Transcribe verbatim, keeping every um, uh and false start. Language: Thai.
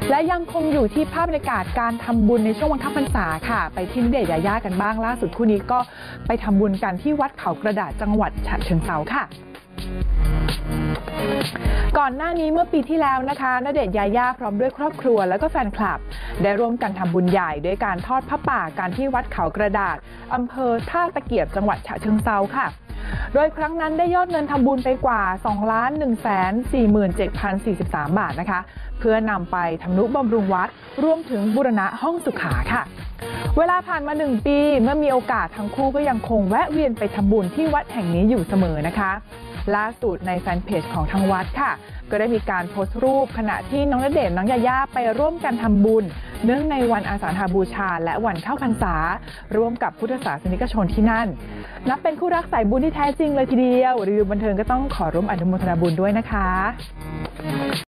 และยังคงอยู่ที่ภาพบรรยากาศการทำบุญในช่วงวันเข้าพรรษาค่ะไปที่ณเดชน์ยายากันบ้างล่าสุดคู่นี้ก็ไปทำบุญกันที่วัดเขากระดาษจังหวัดฉะเชิงเทราค่ะก่อนหน้านี้เมื่อปีที่แล้วนะคะณเดชน์ยายาพร้อมด้วยครอบครัวและก็แฟนคลับได้ร่วมกันทำบุญใหญ่ด้วยการทอดผ้าป่ากันที่วัดเขากระดาษอำเภอท่าตะเกียบจังหวัดฉะเชิงเทราค่ะโดยครั้งนั้นได้ยอดเงินทำบุญไปกว่า สองล้านหนึ่งแสนสี่หมื่นเจ็ดพันสี่สิบสาม บาทนะคะเพื่อนำไปทำนุบำรุงวัดรวมถึงบูรณะห้องสุขาค่ะเวลาผ่านมาหนึ่งปีเมื่อมีโอกาสทั้งคู่ก็ยังคงแวะเวียนไปทำบุญที่วัดแห่งนี้อยู่เสมอนะคะล่าสุดในแฟนเพจของทางวัดค่ะก็ได้มีการโพสต์รูปขณะที่น้องณเดชน์น้องยายาไปร่วมกันทำบุญเนื่องในวันอาสาฬหบูชาและวันเข้าพรรษาร่วมกับพุทธศาสนิกชนที่นั่นนับเป็นคู่รักสายบุญที่แท้จริงเลยทีเดียวรีวิวบันเทิงก็ต้องขอร่วมอนุโมทนาบุญด้วยนะคะ